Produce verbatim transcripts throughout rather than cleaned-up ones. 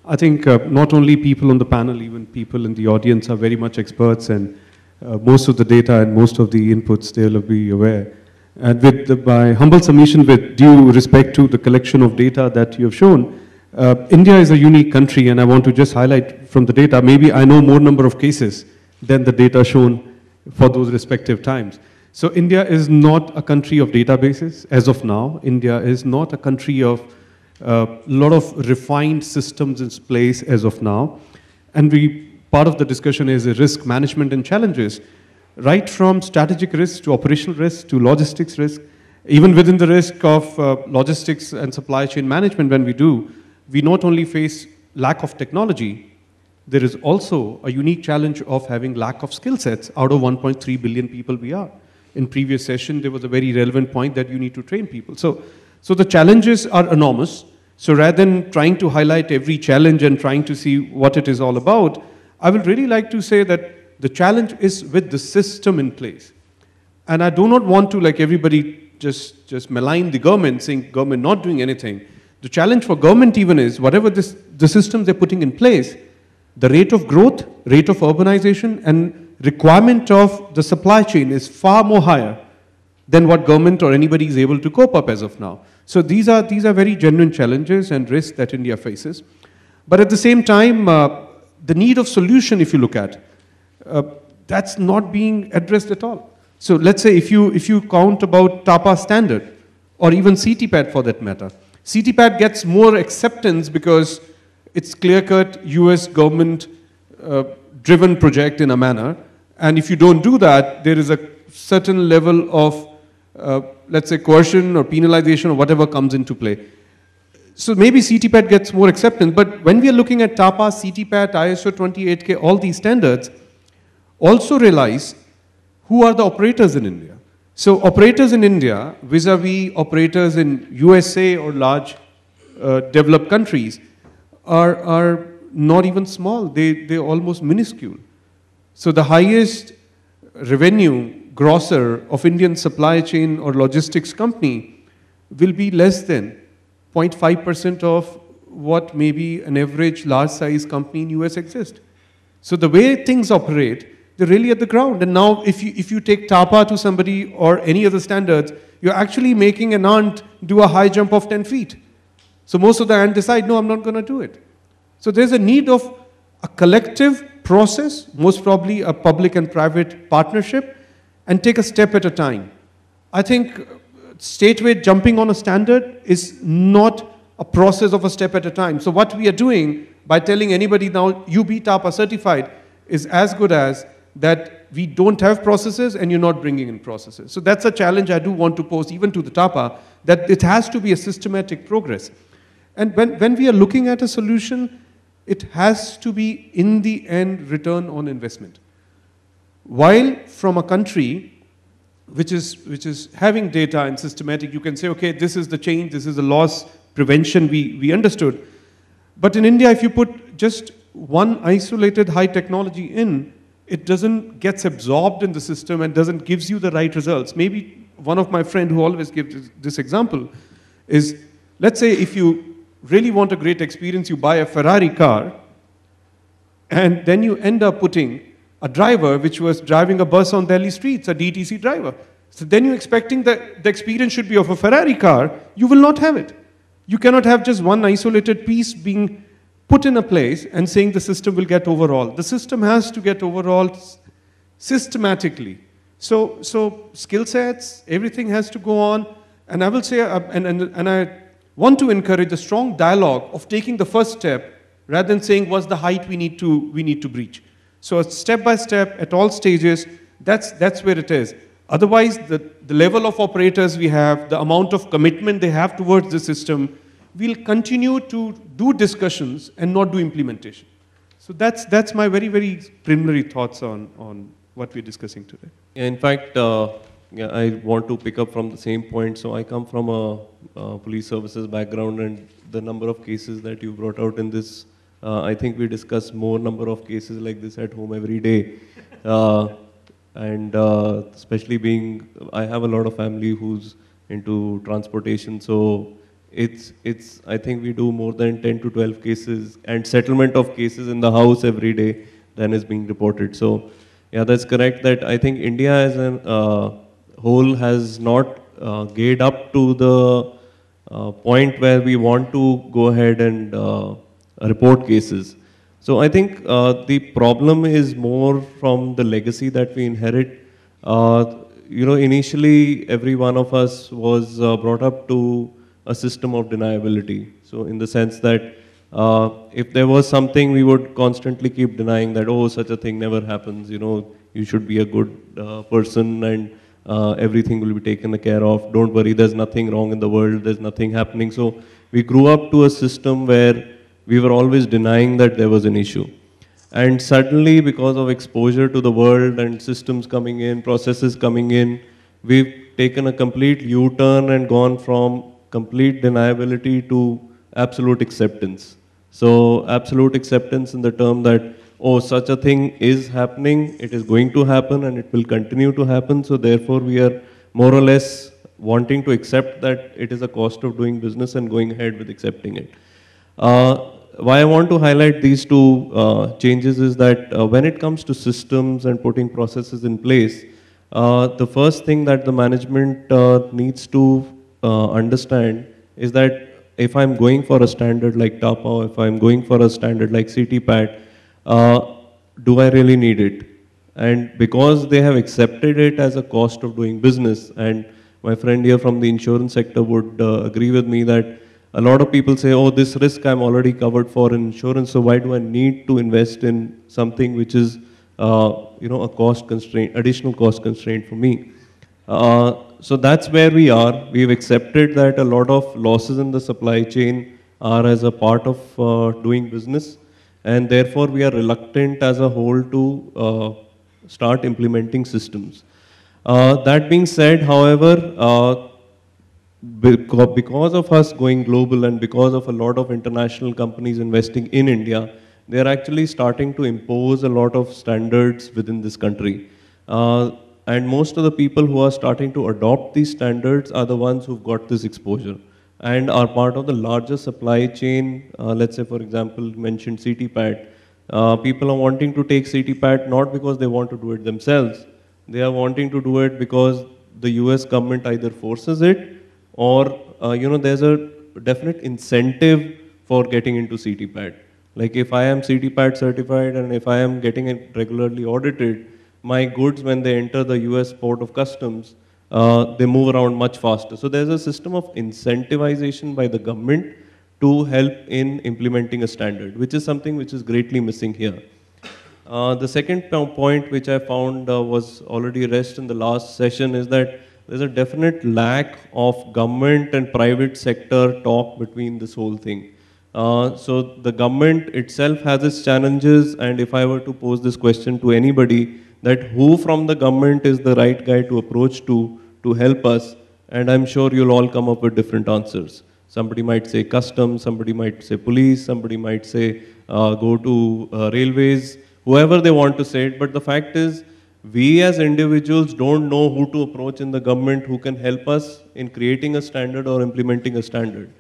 I think uh, not only people on the panel, even people in the audience are very much experts, and uh, most of the data and most of the inputs they'll be aware. And with the, by humble submission, with due respect to the collection of data that you have shown, uh, India is a unique country, and I want to just highlight from the data, maybe I know more number of cases than the data shown for those respective times. So India is not a country of databases as of now. India is not a country of a uh, lot of refined systems in place as of now. And we, part of the discussion is risk management and challenges, right from strategic risk to operational risk to logistics risk. Even within the risk of uh, logistics and supply chain management, when we do, we not only face lack of technology, there is also a unique challenge of having lack of skill sets out of one point three billion people we are. In previous session, there was a very relevant point that you need to train people. So, so the challenges are enormous. So rather than trying to highlight every challenge and trying to see what it is all about, I would really like to say that the challenge is with the system in place. And I do not want to, like everybody, just, just malign the government, saying government not doing anything. The challenge for government even is, whatever this, the systems they're putting in place, the rate of growth, rate of urbanization, and requirement of the supply chain is far more higher than what government or anybody is able to cope up as of now. So these are, these are very genuine challenges and risks that India faces. But at the same time, uh, the need of solution, if you look at, uh, that's not being addressed at all. So let's say if you, if you count about TAPA standard, or even C T P A T for that matter, C T P A T gets more acceptance because it's clear-cut U S government uh, driven project in a manner. And if you don't do that, there is a certain level of, uh, let's say, coercion or penalization or whatever comes into play. So maybe C T P A T gets more acceptance, but when we are looking at TAPA, C T P A T, I S O twenty-eight K, all these standards, also realize who are the operators in India. So operators in India, vis-a-vis operators in U S A or large uh, developed countries, are, are not even small. They, they're almost minuscule. So the highest revenue grosser of Indian supply chain or logistics company will be less than zero point five percent of what maybe an average large size company in U S exists. So the way things operate, they're really at the ground. And now if you, if you take TAPA to somebody or any other standards, you're actually making an ant do a high jump of ten feet. So most of the ants decide, no, I'm not going to do it. So there's a need of a collective process, most probably a public and private partnership, and take a step at a time. I think straightway jumping on a standard is not a process of a step at a time. So what we are doing by telling anybody now, you be TAPA certified, is as good as that we don't have processes and you're not bringing in processes. So that's a challenge I do want to pose even to the TAPA, that it has to be a systematic progress. And when, when we are looking at a solution, it has to be, in the end, return on investment. While from a country which is, which is having data and systematic, you can say, okay, this is the change, this is the loss prevention we, we understood. But in India, if you put just one isolated high technology in, it doesn't gets absorbed in the system and doesn't gives you the right results. Maybe one of my friend who always gives this, this example is, let's say if you really want a great experience, you buy a Ferrari car, and then you end up putting a driver which was driving a bus on Delhi streets, a D T C driver. So then you're expecting that the experience should be of a Ferrari car, you will not have it. You cannot have just one isolated piece being put in a place and saying the system will get overhauled. The system has to get overhauled systematically. So, so skill sets, everything has to go on. And I will say, uh, and, and, and I want to encourage a strong dialogue of taking the first step rather than saying what's the height we need to, we need to breach. So step by step at all stages, that's, that's where it is. Otherwise, the, the level of operators we have, the amount of commitment they have towards the system, we'll continue to do discussions and not do implementation. So that's, that's my very, very preliminary thoughts on, on what we're discussing today. Yeah, in fact, uh, yeah, I want to pick up from the same point. So I come from a, a police services background, and the number of cases that you brought out in this, uh, I think we discuss more number of cases like this at home every day. Uh, and uh, especially being, I have a lot of family who's into transportation, so it's, it's, I think we do more than ten to twelve cases and settlement of cases in the house every day than is being reported. So yeah, that's correct that I think India as a uh, whole has not uh, geared up to the uh, point where we want to go ahead and uh, report cases. So I think uh, the problem is more from the legacy that we inherit. Uh, you know, initially every one of us was uh, brought up to a system of deniability. So in the sense that uh, if there was something, we would constantly keep denying that, oh, such a thing never happens, you know, you should be a good uh, person and uh, everything will be taken care of. Don't worry, there's nothing wrong in the world, there's nothing happening. So we grew up to a system where we were always denying that there was an issue. And suddenly, because of exposure to the world and systems coming in, processes coming in, we've taken a complete U-turn and gone from complete deniability to absolute acceptance. So absolute acceptance in the term that, oh, such a thing is happening, it is going to happen and it will continue to happen. So therefore we are more or less wanting to accept that it is a cost of doing business and going ahead with accepting it. Uh, why I want to highlight these two uh, changes is that uh, when it comes to systems and putting processes in place, uh, the first thing that the management uh, needs to uh, understand is that if I'm going for a standard like TAPA, if I'm going for a standard like C T P A T, uh, do I really need it? And because they have accepted it as a cost of doing business, and my friend here from the insurance sector would uh, agree with me that a lot of people say, oh, this risk I'm already covered for in insurance, so why do I need to invest in something which is, uh, you know, a cost constraint, additional cost constraint for me? Uh, so that's where we are. We've accepted that a lot of losses in the supply chain are as a part of uh, doing business, and therefore we are reluctant as a whole to uh, start implementing systems. Uh, that being said, however, uh, because of us going global and because of a lot of international companies investing in India, they are actually starting to impose a lot of standards within this country. Uh, and most of the people who are starting to adopt these standards are the ones who've got this exposure and are part of the larger supply chain. Uh, let's say, for example, mentioned C T P A T. Uh, people are wanting to take C T P A T not because they want to do it themselves. They are wanting to do it because the U S government either forces it or, uh, you know, there's a definite incentive for getting into C T P A T. Like if I am C T P A T certified and if I am getting it regularly audited, my goods, when they enter the U S Port of Customs, uh, they move around much faster. So there's a system of incentivization by the government to help in implementing a standard, which is something which is greatly missing here. Uh, the second point which I found uh, was already addressed in the last session is that there's a definite lack of government and private sector talk between this whole thing. Uh, so the government itself has its challenges, and if I were to pose this question to anybody, that who from the government is the right guy to approach to, to help us, and I'm sure you'll all come up with different answers. Somebody might say customs, somebody might say police, somebody might say uh, go to uh, railways, whoever they want to say it, but the fact is, we as individuals don't know who to approach in the government who can help us in creating a standard or implementing a standard.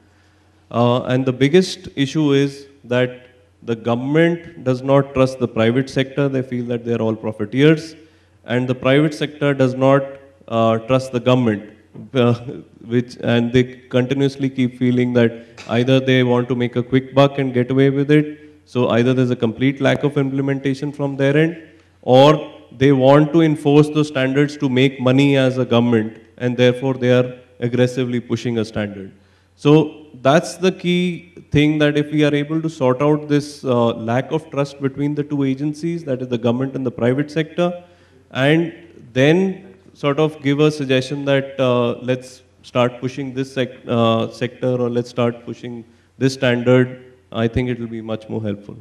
Uh, and the biggest issue is that the government does not trust the private sector. They feel that they are all profiteers. And the private sector does not uh, trust the government. Uh, which, and they continuously keep feeling that either they want to make a quick buck and get away with it. So either there's a complete lack of implementation from their end, or they want to enforce those standards to make money as a government, and therefore they are aggressively pushing a standard. So that's the key thing, that if we are able to sort out this uh, lack of trust between the two agencies, that is the government and the private sector, and then sort of give a suggestion that uh, let's start pushing this sec uh, sector or let's start pushing this standard, I think it will be much more helpful.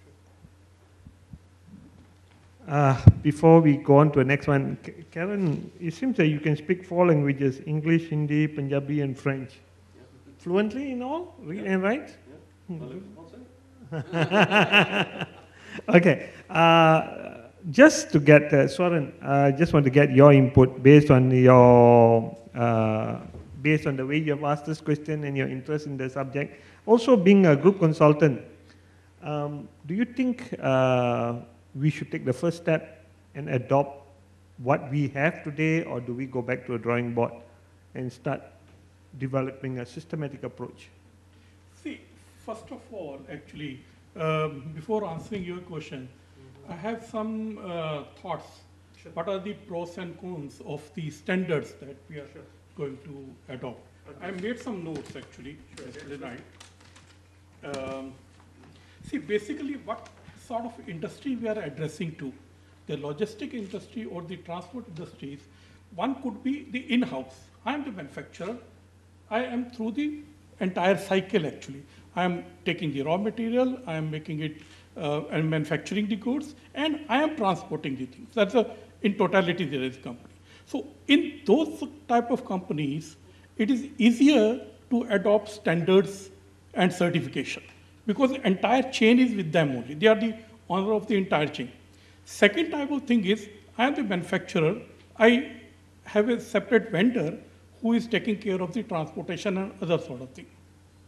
Uh, before we go on to the next one, Karen, it seems that you can speak four languages, English, Hindi, Punjabi, and French. Yeah. Fluently in all? Read yeah. and write? Yeah. Okay. Uh, just to get, uh, Swaran, I uh, just want to get your input based on your, uh, based on the way you have asked this question and your interest in the subject. Also, being a group consultant, um, do you think uh, we should take the first step and adopt what we have today, or do we go back to a drawing board and start developing a systematic approach? See, first of all, actually, um, before answering your question, mm-hmm. I have some uh, thoughts. Sure. What are the pros and cons of the standards that we are sure. going to adopt? Okay. I made some notes, actually, sure. yesterday night. Um, see, basically, what sort of industry we are addressing to, the logistic industry or the transport industries, one could be the in-house. I am the manufacturer. I am through the entire cycle, actually. I am taking the raw material, I am making it, uh, and manufacturing the goods, and I am transporting the things. That's a, in totality, there is a company. So in those type of companies, it is easier to adopt standards and certification because the entire chain is with them only. They are the owner of the entire chain. Second type of thing is, I am the manufacturer. I have a separate vendor who is taking care of the transportation and other sort of thing.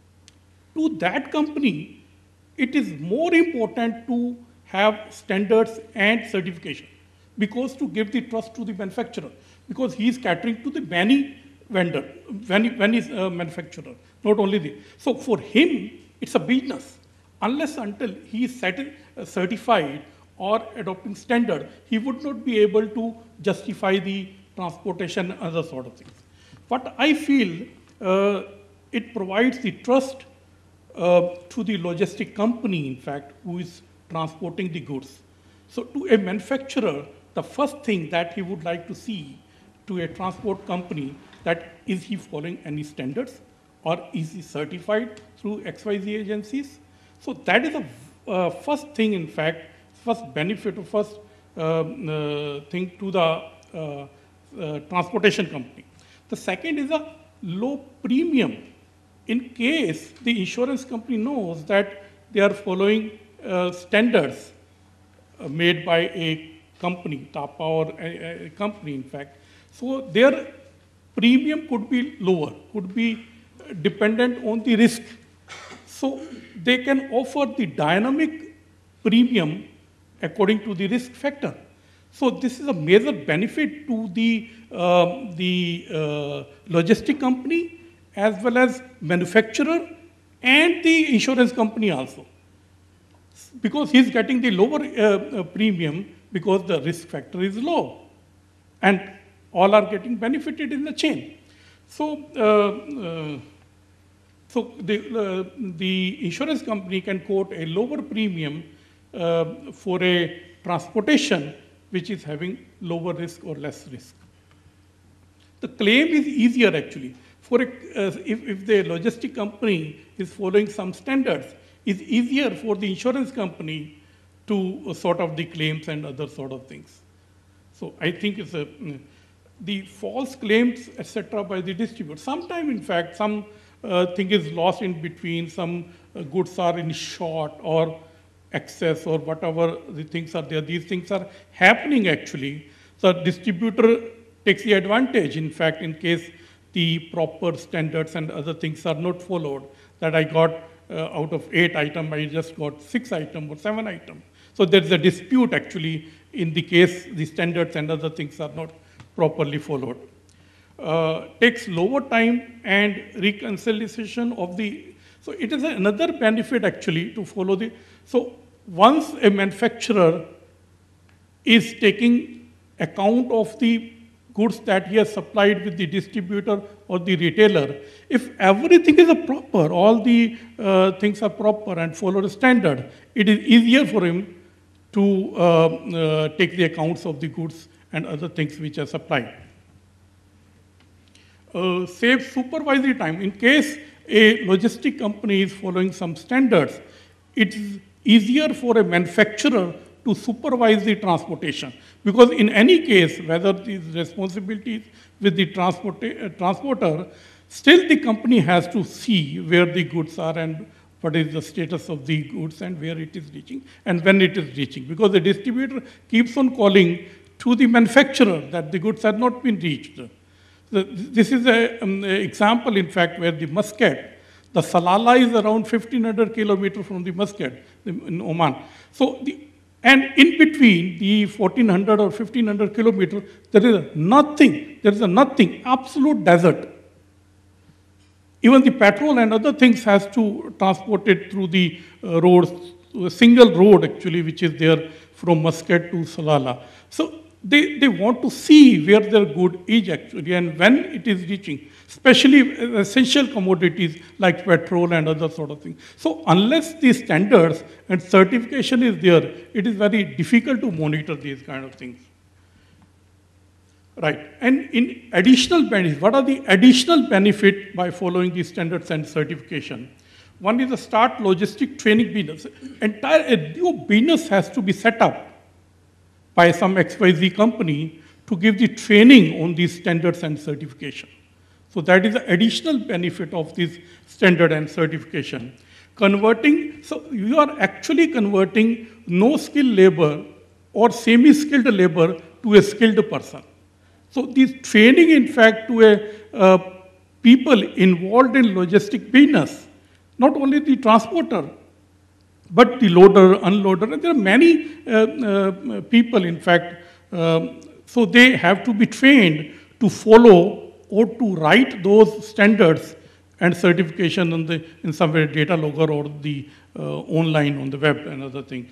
To that company, it is more important to have standards and certification because to give the trust to the manufacturer, because he is catering to the many vendor, many, many uh, manufacturer, not only the. So for him, it's a business. Unless until he is uh, certified or adopting standard, he would not be able to justify the transportation and other sort of things. But I feel uh, it provides the trust uh, to the logistic company, in fact, who is transporting the goods. So to a manufacturer, the first thing that he would like to see to a transport company, that is he following any standards or is he certified through X Y Z agencies? So that is the uh, first thing, in fact, first benefit or first um, uh, thing to the uh, uh, transportation company. The second is a low premium. In case the insurance company knows that they are following uh, standards uh, made by a company, Tapa or a, a company, in fact, so their premium could be lower, could be dependent on the risk. So they can offer the dynamic premium according to the risk factor. So this is a major benefit to the, uh, the uh, logistic company as well as manufacturer and the insurance company also. Because he's getting the lower uh, uh, premium because the risk factor is low. And all are getting benefited in the chain. So, uh, uh, so the, uh, the insurance company can quote a lower premium uh, for a transportation which is having lower risk or less risk. The claim is easier actually. For a, uh, if, if the logistic company is following some standards, it's easier for the insurance company to uh, sort of the claims and other sort of things. So I think it's a, mm, the false claims, et cetera, by the distributor. Sometimes, in fact, some uh, thing is lost in between, some uh, goods are in short or excess or whatever the things are there. These things are happening actually. So distributor takes the advantage, in fact, in case the proper standards and other things are not followed, that I got uh, out of eight items, I just got six items or seven items. So there's a dispute actually in the case the standards and other things are not properly followed. Uh, takes lower time and reconciliation of the, so it is another benefit actually to follow the, so once a manufacturer is taking account of the goods that he has supplied with the distributor or the retailer, if everything is a proper, all the uh, things are proper and follow the standard, it is easier for him to uh, uh, take the accounts of the goods and other things which are supplied. Uh, save supervisory time. In case a logistic company is following some standards, it is easier for a manufacturer to supervise the transportation. Because in any case, whether these responsibilities with the transport, uh, transporter, still the company has to see where the goods are and what is the status of the goods and where it is reaching and when it is reaching. Because the distributor keeps on calling to the manufacturer that the goods have not been reached. So this is an um, example, in fact, where the Muscat, the Salalah is around fifteen hundred kilometers from the Muscat in Oman. So, the, and in between the fourteen hundred or fifteen hundred kilometers, there is nothing, there is a nothing, absolute desert. Even the petrol and other things has to transport it through the uh, roads, a single road actually, which is there from Muscat to Salalah. So they, they want to see where their good is actually and when it is reaching, especially essential commodities like petrol and other sort of things. So unless these standards and certification is there, it is very difficult to monitor these kind of things. Right, and in additional benefits, what are the additional benefit by following these standards and certification? One is the start logistic training business. Entire a new business has to be set up by some X Y Z company to give the training on these standards and certification. So that is the additional benefit of this standard and certification. Converting, so you are actually converting no-skilled labor or semi-skilled labor to a skilled person. So this training, in fact, to a uh, people involved in logistic business, not only the transporter, but the loader, unloader, and there are many uh, uh, people, in fact, um, so they have to be trained to follow or to write those standards and certification on the, in some way, data logger or the uh, online on the web and other things.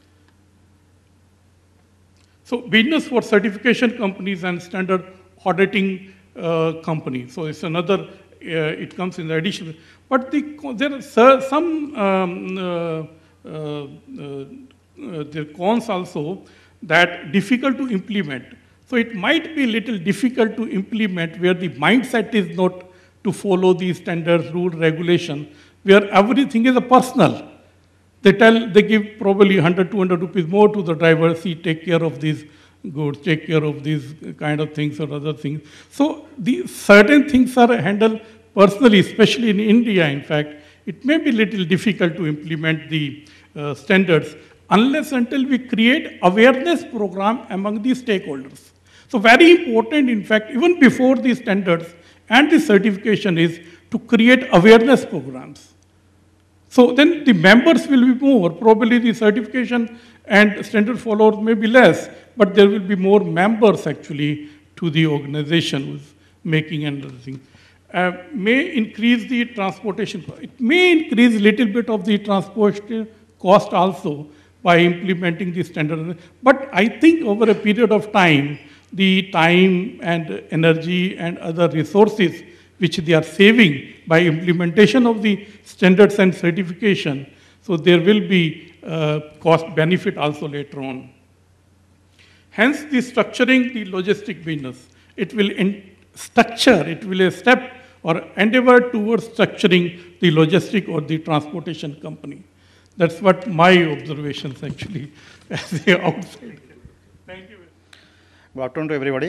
So business for certification companies and standard auditing uh, companies. So it's another, uh, it comes in the additional. But the, there are some um, uh, uh, uh, there are cons also that difficult to implement. So it might be a little difficult to implement where the mindset is not to follow these standards, rule, regulation, where everything is a personal. They tell, they give probably one hundred, two hundred rupees more to the driver, see, take care of these goods, take care of these kind of things or other things. So the certain things are handled personally, especially in India, in fact. It may be a little difficult to implement the uh, standards unless until we create awareness program among the stakeholders. So very important, in fact, even before the standards and the certification is to create awareness programs. So then the members will be more, probably the certification and standard followers may be less, but there will be more members actually to the organization who's making and other things. Uh, may increase the transportation, it may increase a little bit of the transportation cost also by implementing the standard. But I think over a period of time, the time and energy and other resources which they are saving by implementation of the standards and certification, so there will be uh, cost benefit also later on. Hence, the structuring the logistic business, it will structure, it will a step or endeavor towards structuring the logistic or the transportation company. That's what my observations actually as the outside. Thank you. Good afternoon to everybody.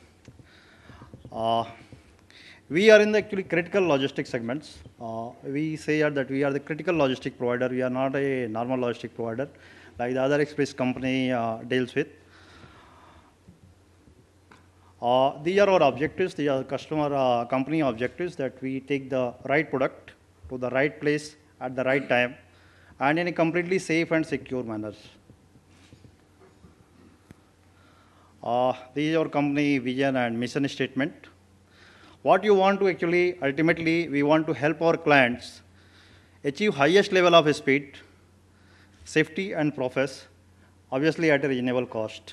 Uh, we are in the actually critical logistic segments. Uh, we say that we are the critical logistic provider. We are not a normal logistic provider like the other express company uh, deals with. Uh, these are our objectives. These are customer uh, company objectives, that we take the right product to the right place at the right time and in a completely safe and secure manner. Uh, this is our company vision and mission statement. What you want to actually, ultimately, we want to help our clients achieve highest level of speed, safety and profits, obviously at a reasonable cost.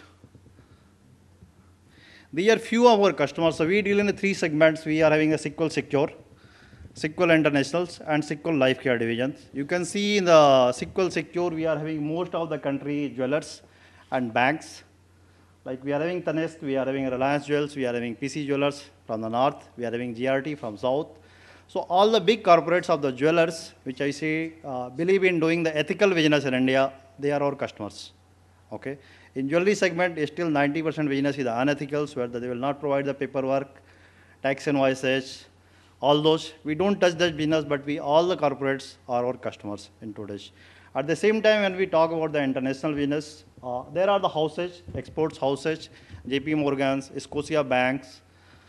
These are few of our customers. So we deal in the three segments. We are having a SQL Secure, SQL Internationals, and SQL Life Care divisions. You can see in the SQL Secure, we are having most of the country jewelers and banks. Like we are having Tanist, we are having Reliance Jewels, we are having P C Jewelers from the north, we are having G R T from south. So all the big corporates of the jewelers, which I say uh, believe in doing the ethical business in India, they are our customers. Okay. In jewelry segment, still ninety percent business is the unethicals, where they will not provide the paperwork, tax invoices, all those. We don't touch that business, but we all the corporates are our customers in today's. At the same time, when we talk about the international business, uh, there are the houses, exports houses, J P Morgans, Scotia Banks,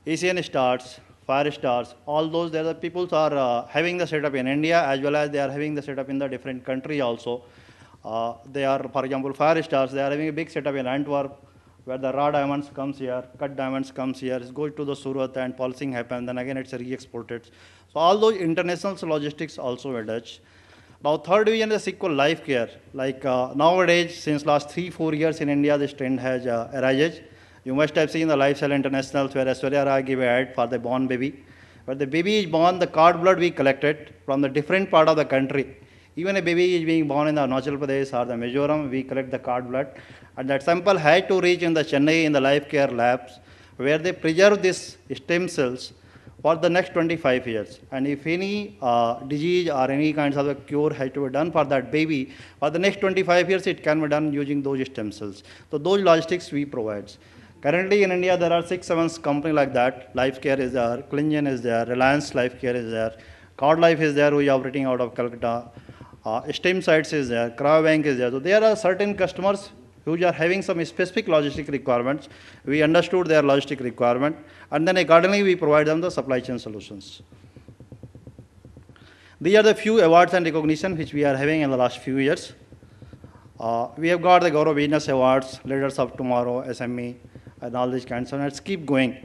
Asian Stars, Fire Stars, all those, there the people are uh, having the setup in India as well as they are having the setup in the different country also. Uh, they are, for example, Fire Stars, they are having a big setup in Antwerp, where the raw diamonds comes here, cut diamonds comes here, it goes to the Surat and polishing happens, then again it's re-exported. So all those international logistics also were Dutch. Now third division is Sequel Life Care. Like uh, nowadays, since last three, four years in India, this trend has uh, arisen. You must have seen the Lifestyle International where Aishwarya Rai gave an ad for the born baby. When the baby is born, the cord blood we collected from the different part of the country. Even a baby is being born in the Arunachal Pradesh or the Mizoram, we collect the cord blood. And that sample had to reach in the Chennai in the life care labs where they preserve these stem cells for the next twenty-five years. And if any uh, disease or any kinds of a cure has to be done for that baby, for the next twenty-five years it can be done using those stem cells. So those logistics we provide. Currently in India there are six, seven companies like that. Life Care is there, Clingan is there, Reliance Life Care is there, Cord Life is there who is operating out of Calcutta, uh, Stem Sites is there, Cryobank is there. So there are certain customers who are having some specific logistic requirements. We understood their logistic requirement and then accordingly we provide them the supply chain solutions. These are the few awards and recognition which we are having in the last few years. Uh, we have got the Gaurav Business Awards, Leaders of Tomorrow, S M E, and all these kinds of, let's keep going.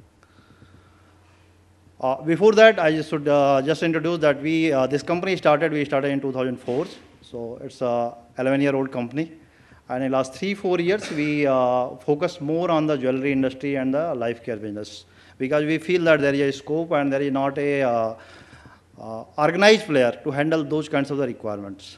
Uh, before that, I should uh, just introduce that we, uh, this company started, we started in two thousand four, so it's a eleven year old company. And in the last three, four years, we uh, focus more on the jewelry industry and the life care business because we feel that there is a scope and there is not a uh, uh, organized player to handle those kinds of the requirements.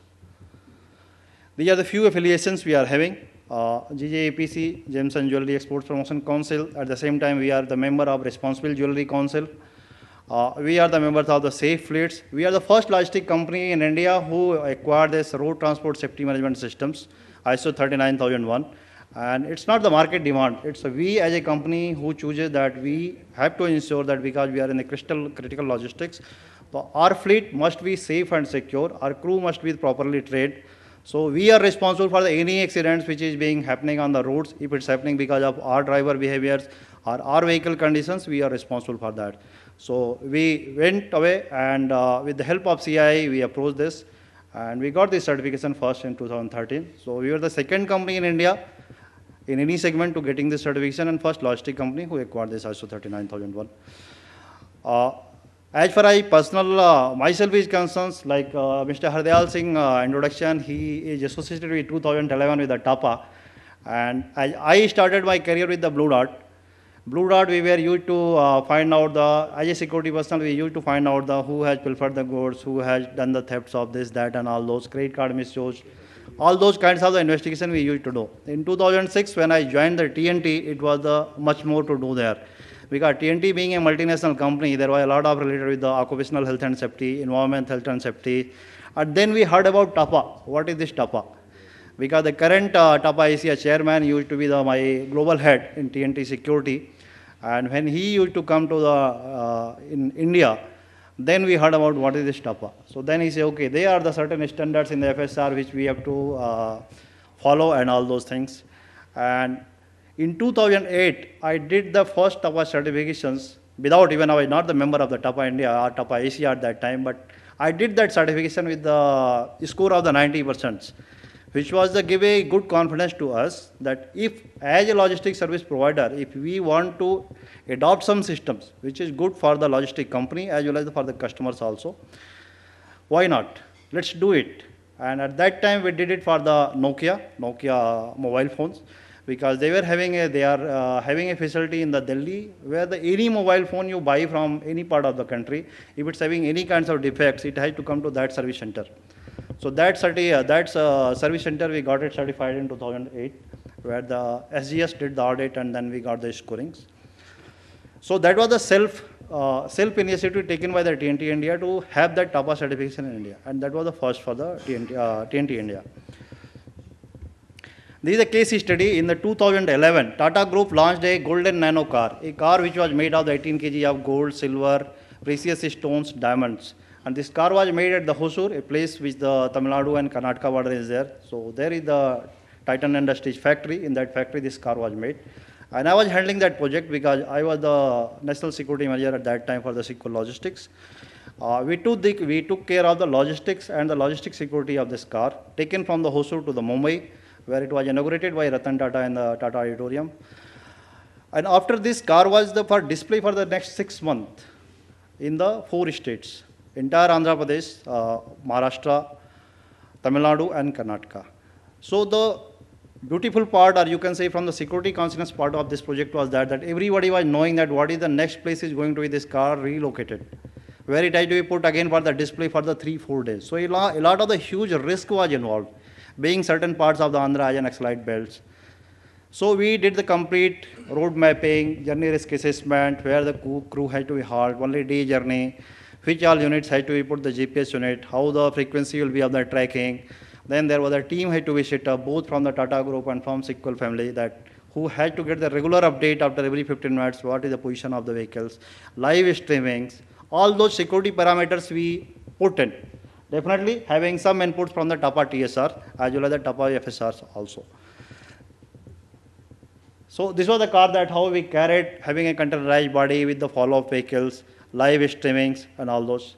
These are the few affiliations we are having. Uh, G J A P C, Gems and Jewelry Exports Promotion Council. At the same time, we are the member of Responsible Jewelry Council. Uh, we are the members of the Safe Fleets. We are the first logistic company in India who acquired this road transport safety management systems, I S O thirty-nine thousand one. And it's not the market demand. It's a, we as a company who chooses that we have to ensure that because we are in the critical, critical logistics, so our fleet must be safe and secure. Our crew must be properly trained. So we are responsible for the any accidents which is being happening on the roads. If it's happening because of our driver behaviors or our vehicle conditions, we are responsible for that. So we went away and uh, with the help of C I I, we approached this and we got this certification first in two thousand thirteen. So we were the second company in India in any segment to getting this certification and first logistic company who acquired this I S O thirty-nine thousand one. Uh, As far as personal, uh, myself is concerned, like uh, Mister Hardayal Singh uh, introduction, he is associated with two thousand eleven with the TAPA. And I, I started my career with the Blue Dart. Blue Dart, we were used to uh, find out the, as a security personnel, we used to find out the who has pilfered the goods, who has done the thefts of this, that, and all those, credit card misuse. All those kinds of the investigation we used to do. In two thousand six, when I joined the T N T, it was the much more to do there. Because T N T being a multinational company, there was a lot of related with the occupational health and safety, environment health and safety. And then we heard about TAPA. What is this TAPA? Because the current uh, TAPA Asia chairman used to be the, my global head in T N T security. And when he used to come to the, uh, in India, then we heard about what is this TAPA. So then he said, okay, they are the certain standards in the F S R which we have to uh, follow and all those things. And in two thousand eight, I did the first TAPA certifications without even, I was not the member of the TAPA India or TAPA Asia at that time, but I did that certification with the score of the ninety percent, which was to give a good confidence to us that if, as a logistic service provider, if we want to adopt some systems, which is good for the logistic company as well as for the customers also, why not? Let's do it. And at that time, we did it for the Nokia, Nokia mobile phones. Because they were having a, they are uh, having a facility in the Delhi where the any mobile phone you buy from any part of the country, if it's having any kinds of defects, it has to come to that service center. So that certi uh, that's uh, service center we got it certified in two thousand eight, where the S G S did the audit and then we got the scorings. So that was the self uh, self initiative taken by the T N T India to have that TAPA certification in India, and that was the first for the T N T, uh, T N T India. This is a case study. In the two thousand eleven, Tata Group launched a golden nano car, a car which was made of eighteen kilograms of gold, silver, precious stones, diamonds. And this car was made at the Hosur, a place which the Tamil Nadu and Karnataka border is there. So there is the Titan Industries factory. In that factory, this car was made. And I was handling that project because I was the national security manager at that time for the Sequel Logistics. Uh, we, took the, we took care of the logistics and the logistics security of this car, taken from the Hosur to the Mumbai, where it was inaugurated by Ratan Tata in the Tata Auditorium. And after this car was the, for display for the next six months in the four states, entire Andhra Pradesh, uh, Maharashtra, Tamil Nadu and Karnataka. So the beautiful part, or you can say from the security consciousness part of this project was that, that everybody was knowing that what is the next place is going to be this car relocated, where it had to be put again for the display for the three, four days. So a lot, a lot of the huge risk was involved, being certain parts of the Andhra and Naxalite belts. So we did the complete road mapping, journey risk assessment, where the crew had to be halt, only day journey, which all units had to be put the G P S unit, how the frequency will be of the tracking. Then there was a team had to be set up, both from the Tata Group and from Sequel family, that who had to get the regular update after every fifteen minutes, what is the position of the vehicles, live streamings, all those security parameters we put in. Definitely having some inputs from the Tata T S R as well as the Tata F S Rs also. So this was the car that how we carried, having a containerized body with the follow-up vehicles, live streamings and all those.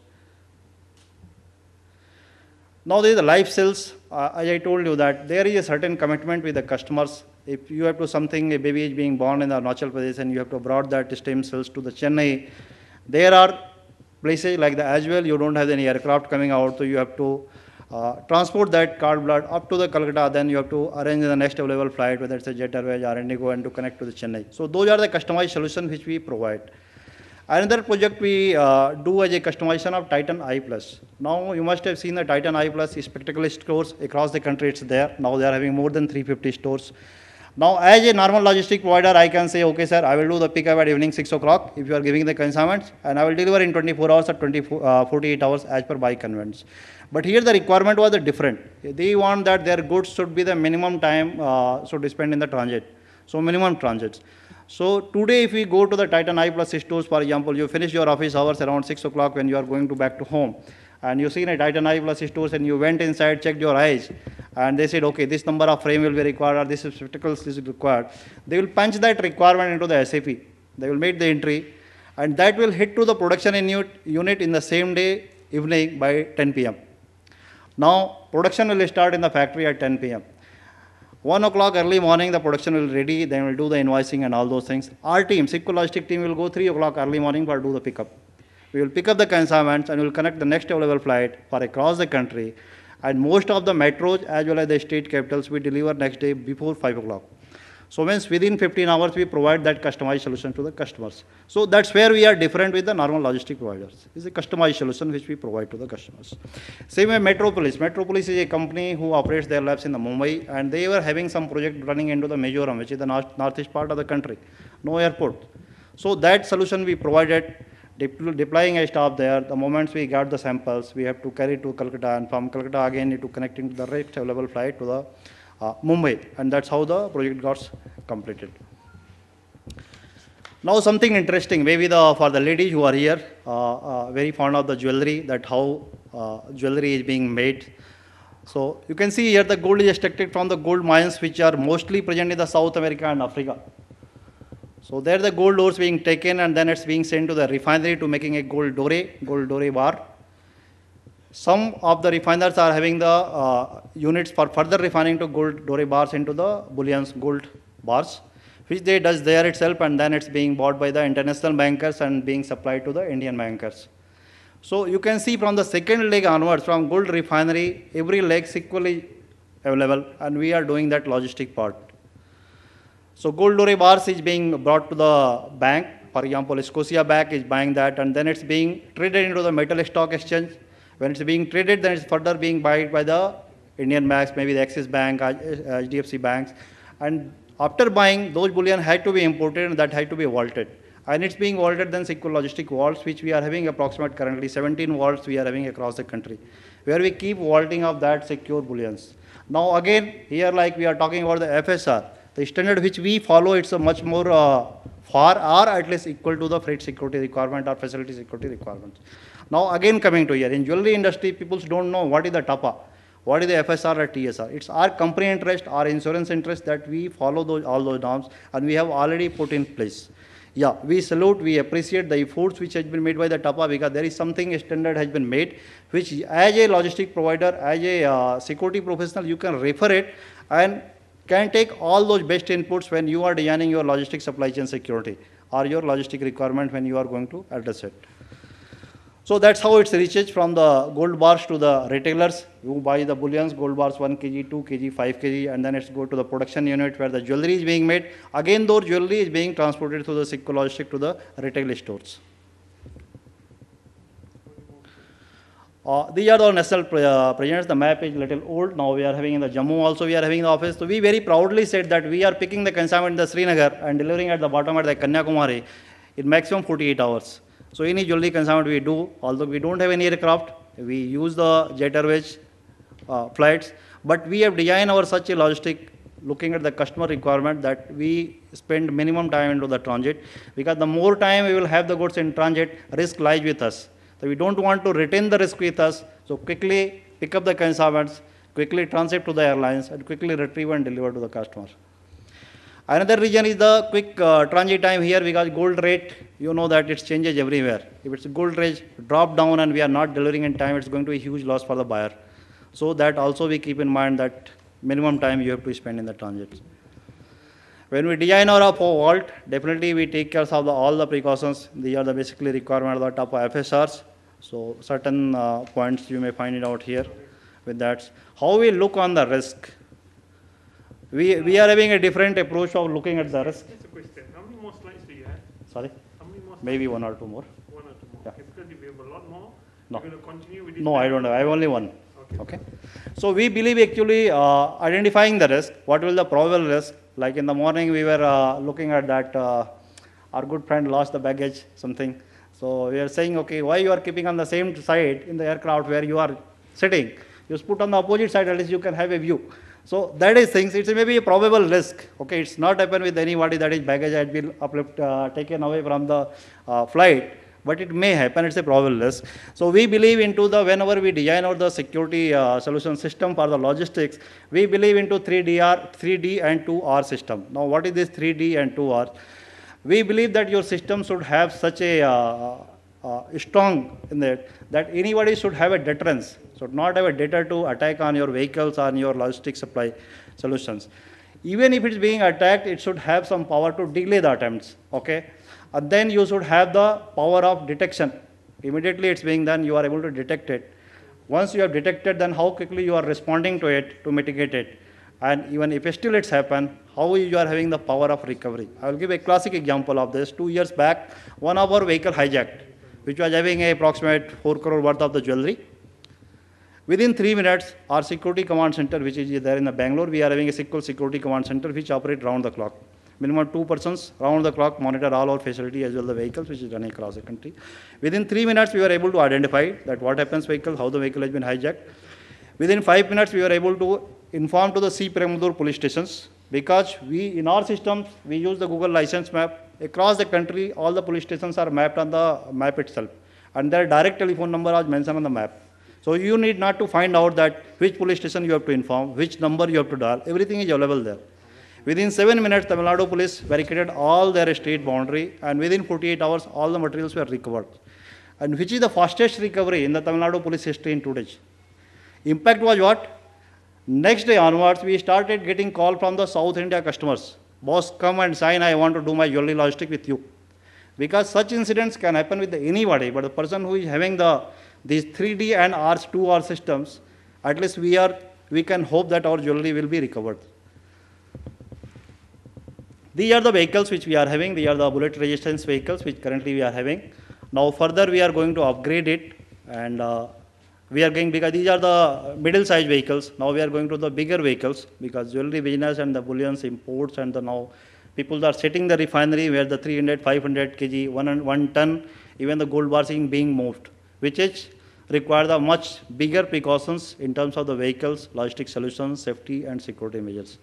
Now there is the life cells. Uh, as I told you that there is a certain commitment with the customers. If you have to something, a baby is being born in the Arunachal Pradesh and you have to brought that stem cells to the Chennai, there are places like the as well, you don't have any aircraft coming out, so you have to uh, transport that cord blood up to the Calcutta, then you have to arrange the next available flight, whether it's a Jet Airways or Indigo, and to connect to the Chennai. So those are the customized solutions which we provide. Another project we uh, do as a customization of Titan I Plus. Now you must have seen the Titan I Plus spectacle stores across the country, it's there. Now they are having more than three hundred fifty stores. Now as a normal logistic provider, I can say, okay sir, I will do the pickup at evening six o'clock if you are giving the consignments, and I will deliver in twenty-four hours or twenty-four, uh, forty-eight hours as per by convenience. But here the requirement was different. They want that their goods should be the minimum time uh, should spend in the transit. So minimum transits. So today if we go to the Titan I Plus stores, for example, you finish your office hours around six o'clock when you are going to back to home, and you see in a Titan I Plus stores and you went inside, checked your eyes, and they said, okay, this number of frame will be required or this spectacles is required. They will punch that requirement into the S A P. They will make the entry, and that will hit to the production unit in the same day evening by ten P M Now production will start in the factory at ten P M one o'clock early morning, the production will be ready, then we'll do the invoicing and all those things. Our team, Sequel Logistic team, will go three o'clock early morning for do the pickup. We will pick up the consignments and we will connect the next available flight for across the country. And most of the metros as well as the state capitals we deliver next day before five o'clock. So means within fifteen hours we provide that customized solution to the customers. So that's where we are different with the normal logistic providers. It's a customized solution which we provide to the customers. Same way Metropolis. Metropolis is a company who operates their labs in the Mumbai, and they were having some project running into the Mizoram, which is the north, northeast part of the country. No airport. So that solution we provided, deploying a staff there. The moment we got the samples, we have to carry to Calcutta, and from Calcutta again need to connect into the right available flight to the Uh, Mumbai, and that's how the project got completed. Now something interesting, maybe the, for the ladies who are here, uh, uh, very fond of the jewelry, that how uh, jewelry is being made. So you can see here the gold is extracted from the gold mines which are mostly present in the South America and Africa. So there the gold ores being taken and then it's being sent to the refinery to making a gold dore, gold dore bar. Some of the refiners are having the uh, units for further refining to gold dore bars into the bullions gold bars, which they does there itself, and then it's being bought by the international bankers and being supplied to the Indian bankers. So you can see from the second leg onwards, from gold refinery, every leg is equally available, and we are doing that logistic part. So gold dore bars is being brought to the bank. For example, Scotia Bank is buying that, and then it's being traded into the metal stock exchange. When it's being traded, then it's further being bought by the Indian banks, maybe the Axis Bank, H D F C banks. And after buying, those bullion had to be imported and that had to be vaulted. And it's being vaulted then Sequel Logistic vaults, which we are having approximate currently seventeen vaults we are having across the country, where we keep vaulting of that secure bullions. Now again, here like we are talking about the F S R, the standard which we follow, it's a much more uh, far or at least equal to the freight security requirement or facility security requirements. Now again coming to here, in jewelry industry, people don't know what is the T A P A. What is the F S R or T S R? It's our company interest, our insurance interest that we follow those, all those norms, and we have already put in place. Yeah, we salute, we appreciate the efforts which has been made by the TAPA, because there is something a standard has been made, which as a logistic provider, as a uh, security professional, you can refer it and can take all those best inputs when you are designing your logistic supply chain security or your logistic requirement when you are going to address it. So that's how it's reaches from the gold bars to the retailers. You buy the bullions, gold bars one kilogram, two kilograms, five kilograms, and then it's go to the production unit where the jewelry is being made. Again, though jewelry is being transported through the SICCO logistic to the retail stores. Uh, these are the national pre uh, presence. The map is little old. Now we are having in the Jammu also we are having the office. So we very proudly said that we are picking the consignment in the Srinagar and delivering at the bottom at the Kanyakumari in maximum forty-eight hours. So any jewelry consignment we do, although we don't have any aircraft, we use the Jet Airways uh, flights, but we have designed our such a logistic looking at the customer requirement that we spend minimum time into the transit, because the more time we will have the goods in transit, risk lies with us. So we don't want to retain the risk with us, so quickly pick up the consignments, quickly transit to the airlines, and quickly retrieve and deliver to the customer. Another reason is the quick uh, transit time here, because gold rate, you know that it changes everywhere. If it's gold rate drop down and we are not delivering in time, it's going to be a huge loss for the buyer. So that also we keep in mind that minimum time you have to spend in the transit. When we design our vault, definitely we take care of the, all the precautions. These are the basically requirement of the TAPA F S Rs. So certain uh, points you may find it out here with that. How we look on the risk. We, we are having a different approach of looking at the risk. That's a question. How many more slides do you have? Sorry? How many more slides? Maybe one or two more. One or two more. Yeah. Okay, because if we have a lot more, No. we're going to continue with this. No, I don't have. I have only one. Okay. Okay. So we believe actually uh, identifying the risk, what will the probable risk. Like in the morning we were uh, looking at that uh, our good friend lost the baggage, something. So we are saying, okay, why you are keeping on the same side in the aircraft where you are sitting? You put on the opposite side, at least you can have a view. So that is things, it's maybe a probable risk. Okay, it's not happen with anybody that is baggage had been uplift, uh, taken away from the uh, flight, but it may happen, it's a probable risk. So we believe into the, whenever we design out the security uh, solution system for the logistics, we believe into three D R, three D and two R system. Now what is this three D and two R? We believe that your system should have such a uh, uh, strong in that, that anybody should have a deterrence. Should not have a deter to attack on your vehicles or on your logistic supply solutions. Even if it's being attacked, it should have some power to delay the attempts, okay? And then you should have the power of detection. Immediately it's being done, you are able to detect it. Once you have detected, then how quickly you are responding to it to mitigate it. And even if still it's happened, how you are having the power of recovery. I will give a classic example of this. Two years back, one of our vehicle hijacked, which was having a approximate four crore worth of the jewelry. Within three minutes, our security command center, which is there in the Bangalore, we are having a SICCO security command center which operates round the clock. Minimum two persons round the clock monitor all our facility as well the vehicles which is running across the country. Within three minutes, we were able to identify that what happens vehicle, how the vehicle has been hijacked. Within five minutes, we were able to inform to the C. Perambudur police stations, because we, in our systems, we use the Google license map. Across the country, all the police stations are mapped on the map itself. And their direct telephone number is mentioned on the map. So you need not to find out that which police station you have to inform, which number you have to dial. Everything is available there. Within seven minutes, Tamil Nadu police barricaded all their state boundary, and within forty-eight hours, all the materials were recovered. And which is the fastest recovery in the Tamil Nadu police history in two days. Impact was what? Next day onwards, we started getting call from the South India customers. Boss, come and sign, I want to do my jewelry logistic with you. Because such incidents can happen with anybody, but the person who is having the these three D and R two R systems, at least we are, we can hope that our jewelry will be recovered. These are the vehicles which we are having. These are the bullet resistance vehicles which currently we are having. Now further we are going to upgrade it, and uh, we are going, because these are the middle size vehicles. Now we are going to the bigger vehicles, because jewelry business and the bullions imports and the now people are setting the refinery where the three hundred, five hundred kilograms, one, one ton, even the gold bars is being moved, which is require the much bigger precautions in terms of the vehicles, logistic solutions, safety and security measures.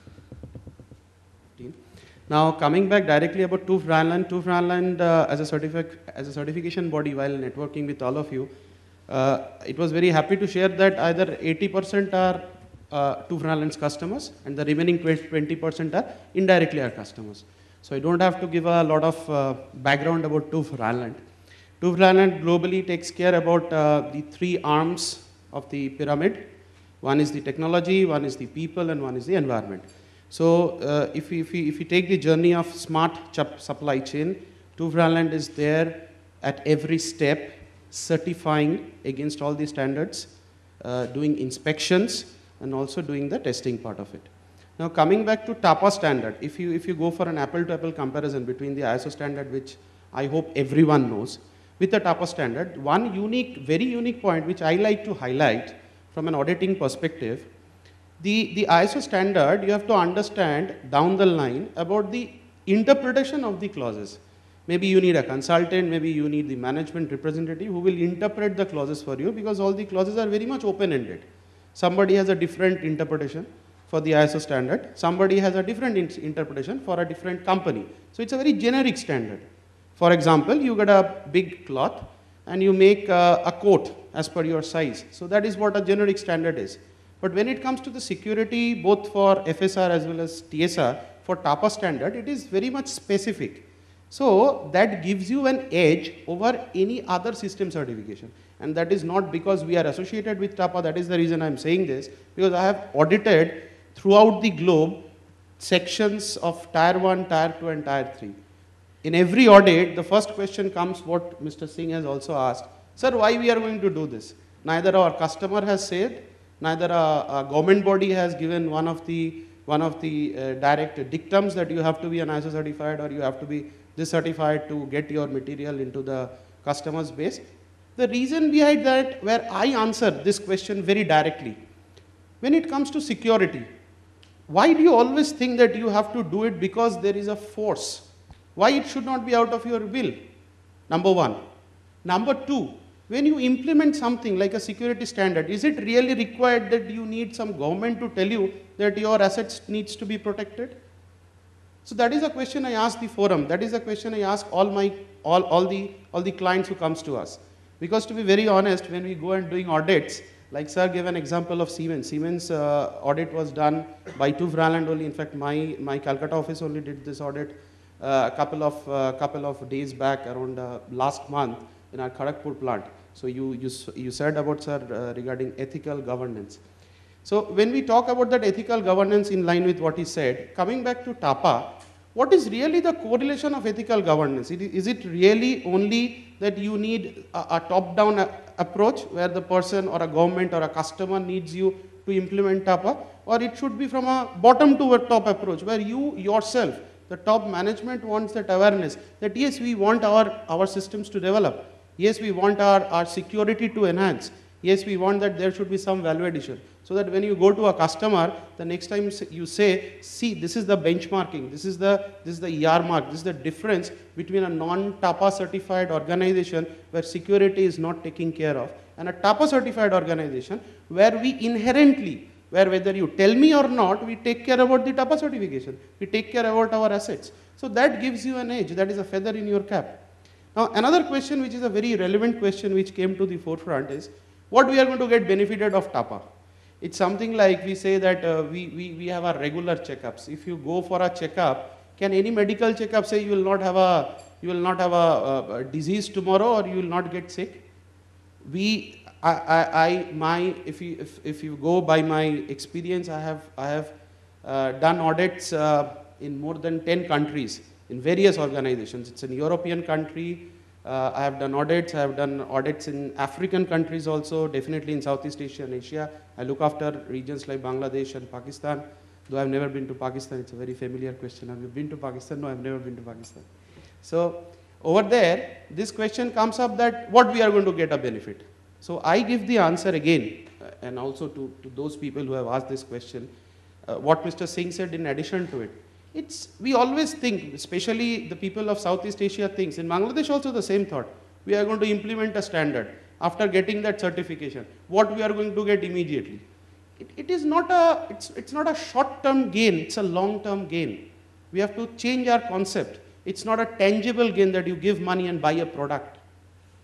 Now coming back directly about TÜV Rheinland, TÜV Rheinland uh, as, a certific as a certification body while networking with all of you, Uh, it was very happy to share that either eighty percent are uh, TÜV Rheinland's customers and the remaining twenty percent are indirectly our customers. So I don't have to give a lot of uh, background about TÜV Rheinland. TÜV Rheinland globally takes care about uh, the three arms of the pyramid. One is the technology, one is the people, and one is the environment. So uh, if, we, if, we, if we take the journey of smart supply chain, TÜV Rheinland is there at every step, certifying against all the standards, uh, doing inspections, and also doing the testing part of it. Now coming back to TAPA standard, if you, if you go for an apple-to-apple comparison between the I S O standard, which I hope everyone knows, with the TAPA standard, one unique, very unique point which I like to highlight from an auditing perspective, the, the I S O standard, you have to understand down the line about the interpretation of the clauses. Maybe you need a consultant, maybe you need the management representative who will interpret the clauses for you, because all the clauses are very much open-ended. Somebody has a different interpretation for the I S O standard, somebody has a different interpretation for a different company. So it's a very generic standard. For example, you get a big cloth and you make a, a coat as per your size. So that is what a generic standard is. But when it comes to the security, both for F S R as well as T S R, for TAPA standard, it is very much specific. So that gives you an edge over any other system certification. And that is not because we are associated with TAPA, that is the reason I am saying this, because I have audited throughout the globe sections of tier one, tier two, and tier three. In every audit, the first question comes what Mister Singh has also asked, sir, why we are going to do this? Neither our customer has said, neither a, a government body has given one of the, one of the uh, direct dictums that you have to be an I S O certified or you have to be this certified to get your material into the customer's base. The reason behind that, where I answer this question very directly, when it comes to security, why do you always think that you have to do it because there is a force? Why it should not be out of your will? Number one. Number two, when you implement something like a security standard, is it really required that you need some government to tell you that your assets needs to be protected? So that is a question I ask the forum. That is a question I ask all my, all, all, the, all the clients who comes to us. Because to be very honest, when we go and doing audits, like sir gave an example of Siemens. Siemens uh, audit was done by TÜV Rheinland only. In fact, my, my Calcutta office only did this audit uh, a couple of, uh, couple of days back, around uh, last month in our Kharagpur plant. So you, you, you said about, sir, uh, regarding ethical governance. So when we talk about that ethical governance in line with what he said, coming back to TAPA, what is really the correlation of ethical governance? Is it really only that you need a, a top-down approach where the person or a government or a customer needs you to implement TAPA, or it should be from a bottom to a top approach where you yourself, the top management wants that awareness that yes, we want our, our systems to develop. Yes, we want our, our security to enhance. Yes, we want that there should be some value addition. So that when you go to a customer, the next time you say, see, this is the benchmarking, this is the, this is the E R mark, this is the difference between a non-TAPA certified organization where security is not taken care of and a TAPA certified organization where we inherently, where whether you tell me or not, we take care about the TAPA certification, we take care about our assets. So that gives you an edge, that is a feather in your cap. Now another question which is a very relevant question which came to the forefront is, what we are going to get benefited of TAPA? It's something like we say that uh, we, we, we have our regular checkups. If you go for a checkup, can any medical checkup say you will not have a, you will not have a, a, a disease tomorrow or you will not get sick? We, I, I, I my, if you, if, if you go by my experience, I have, I have uh, done audits uh, in more than ten countries in various organizations. It's an European country. Uh, I have done audits, I have done audits in African countries also, definitely in Southeast Asia and Asia. I look after regions like Bangladesh and Pakistan, though I've never been to Pakistan. It's a very familiar question. Have you been to Pakistan? No, I've never been to Pakistan. So over there, this question comes up that what we are going to get a benefit. So I give the answer again, uh, and also to, to those people who have asked this question, uh, what Mister Singh said in addition to it. It's, we always think, especially the people of Southeast Asia thinks, in Bangladesh also the same thought. We are going to implement a standard. After getting that certification, what we are going to get immediately? It, it is not a, it's, it's not a short-term gain, it's a long-term gain. We have to change our concept. It's not a tangible gain that you give money and buy a product.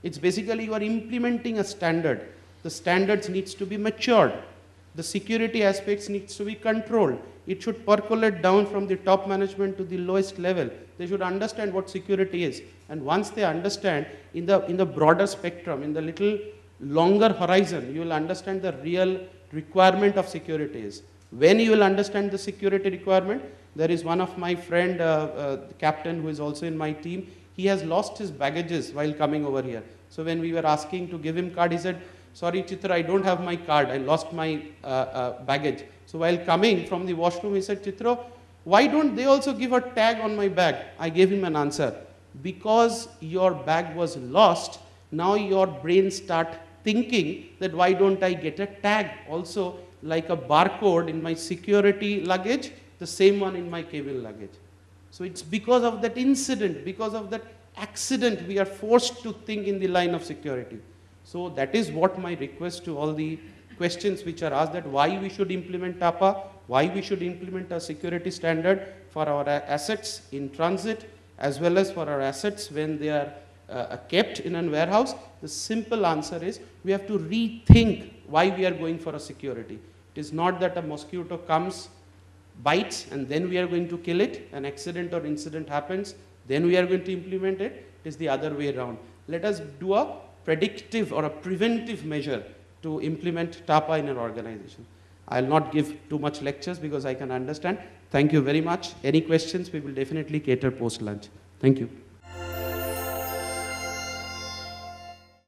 It's basically you are implementing a standard. The standards needs to be matured. The security aspects needs to be controlled. It should percolate down from the top management to the lowest level. They should understand what security is. And once they understand, in the, in the broader spectrum, in the little longer horizon, you will understand the real requirement of security is. When you will understand the security requirement, there is one of my friend, uh, uh, the captain who is also in my team, he has lost his baggages while coming over here. So when we were asking to give him card, he said, sorry Chitra, I don't have my card, I lost my uh, uh, baggage. So while coming from the washroom, he said, Chitra, why don't they also give a tag on my bag? I gave him an answer. Because your bag was lost, now your brain start thinking that why don't I get a tag also, like a barcode in my security luggage, the same one in my cabin luggage. So it's because of that incident, because of that accident, we are forced to think in the line of security. So that is what my request to all the questions which are asked, that why we should implement TAPA, why we should implement a security standard for our assets in transit, as well as for our assets when they are uh, kept in a warehouse. The simple answer is we have to rethink why we are going for a security. It is not that a mosquito comes, bites, and then we are going to kill it. An accident or incident happens, then we are going to implement it. It is the other way around. Let us do a predictive or a preventive measure to implement TAPA in an organization. I will not give too much lectures because I can understand. Thank you very much. Any questions, we will definitely cater post lunch. Thank you.